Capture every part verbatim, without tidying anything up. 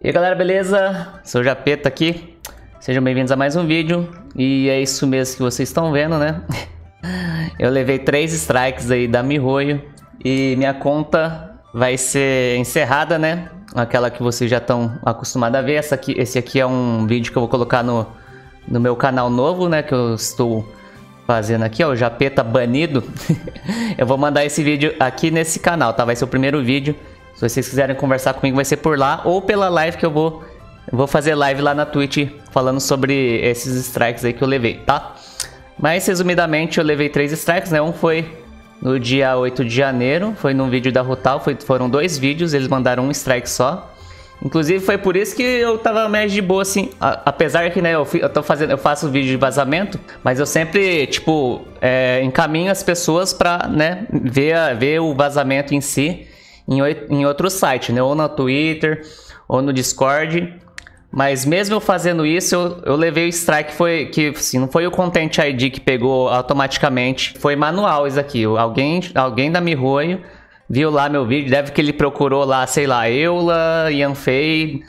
E aí galera, beleza? Sou o Japeta aqui, sejam bem-vindos a mais um vídeo. E é isso mesmo que vocês estão vendo, né? Eu levei três strikes aí da Mihoyo e minha conta vai ser encerrada, né? Aquela que vocês já estão acostumados a ver. Essa aqui, esse aqui é um vídeo que eu vou colocar no, no meu canal novo, né? Que eu estou fazendo aqui, ó, o Japeta banido. Eu vou mandar esse vídeo aqui nesse canal, tá? Vai ser o primeiro vídeo. Se vocês quiserem conversar comigo, vai ser por lá ou pela live que eu vou, eu vou fazer live lá na Twitch falando sobre esses strikes aí que eu levei, tá? Mas resumidamente eu levei três strikes, né? Um foi no dia oito de janeiro, foi num vídeo da Rutal, foi, foram dois vídeos, eles mandaram um strike só. Inclusive foi por isso que eu tava mais de boa assim, a, apesar que, né, eu, eu tô fazendo, eu faço vídeo de vazamento, mas eu sempre, tipo, é, encaminho as pessoas pra, né, ver, a, ver o vazamento em si em, em outro site, né, ou no Twitter, ou no Discord. Mas mesmo eu fazendo isso, eu, eu levei o strike, foi que assim, não foi o Content I D que pegou automaticamente, foi manual isso aqui. Alguém, alguém da Mihoyo viu lá meu vídeo, deve que ele procurou lá, sei lá, Eula, Yanfei,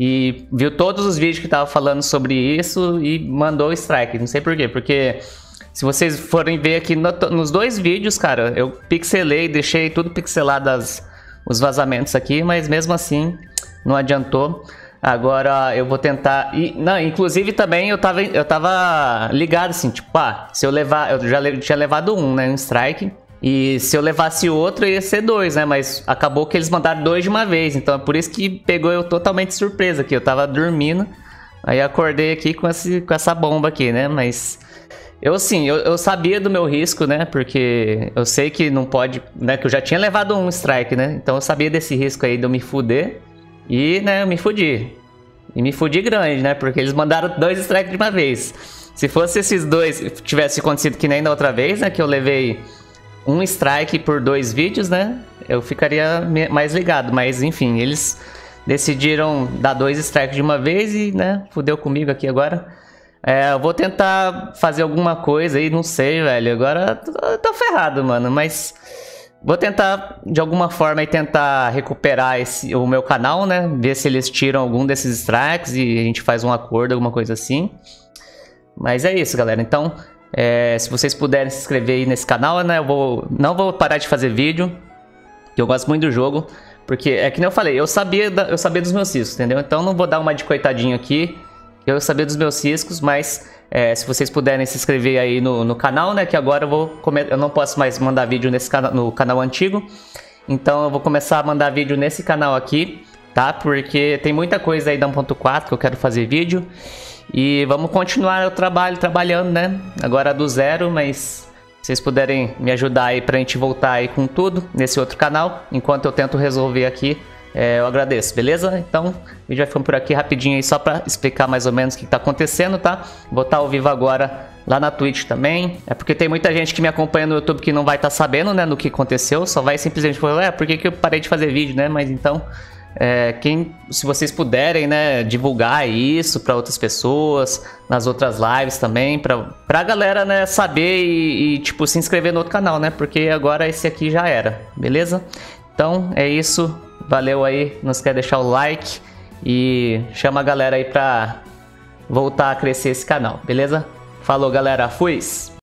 e viu todos os vídeos que tava falando sobre isso e mandou o strike. Não sei por quê, porque se vocês forem ver aqui no, nos dois vídeos, cara, eu pixelei, deixei tudo pixelado as, os vazamentos aqui, mas mesmo assim não adiantou. Agora eu vou tentar. E, não, inclusive também eu tava, eu tava ligado assim, tipo, ah, se eu levar. Eu já le, tinha levado um, né? Um strike. E se eu levasse outro ia ser dois, né? Mas acabou que eles mandaram dois de uma vez. Então é por isso que pegou eu totalmente surpresa aqui. Eu tava dormindo. Aí acordei aqui com, esse, com essa bomba aqui, né? Mas eu assim, eu, eu sabia do meu risco, né? Porque eu sei que não pode, né? Que eu já tinha levado um strike, né? Então eu sabia desse risco aí de eu me fuder. E, né, eu me fudi. E me fudi grande, né? Porque eles mandaram dois strikes de uma vez. Se fosse esses dois, tivesse acontecido que nem da outra vez, né? Que eu levei um strike por dois vídeos, né? Eu ficaria mais ligado. Mas, enfim, eles decidiram dar dois strikes de uma vez e, né? Fudeu comigo aqui agora. É, eu vou tentar fazer alguma coisa aí, não sei, velho. Agora tô, tô ferrado, mano. Mas vou tentar, de alguma forma, aí, tentar recuperar esse, o meu canal, né? Ver se eles tiram algum desses strikes e a gente faz um acordo, alguma coisa assim. Mas é isso, galera. Então, é, se vocês puderem se inscrever aí nesse canal, né? Eu vou, não vou parar de fazer vídeo, que eu gosto muito do jogo. Porque, é que nem eu falei, eu sabia, da, eu sabia dos meus riscos, entendeu? Então, não vou dar uma de coitadinho aqui. Eu sabia dos meus riscos, mas é, se vocês puderem se inscrever aí no, no canal, né? Que agora eu vou comer, eu não posso mais mandar vídeo nesse cana no canal antigo. Então eu vou começar a mandar vídeo nesse canal aqui, tá? Porque tem muita coisa aí da um ponto quatro que eu quero fazer vídeo. E vamos continuar o trabalho, trabalhando, né? Agora do zero, mas se vocês puderem me ajudar aí pra gente voltar aí com tudo nesse outro canal, enquanto eu tento resolver aqui, É, eu agradeço, beleza? Então, o vídeo vai ficando por aqui rapidinho aí, só pra explicar mais ou menos o que tá acontecendo, tá? Vou estar ao vivo agora lá na Twitch também. É porque tem muita gente que me acompanha no YouTube que não vai estar sabendo, né, do que aconteceu. Só vai simplesmente falar, é, por que que eu parei de fazer vídeo, né? Mas então, é, quem, se vocês puderem, né, divulgar isso pra outras pessoas, nas outras lives também, pra, pra galera, né, saber e, e, tipo, se inscrever no outro canal, né? Porque agora esse aqui já era, beleza? Então, é isso. Valeu aí, não esquece de deixar o like e chama a galera aí pra voltar a crescer esse canal, beleza? Falou, galera, fui!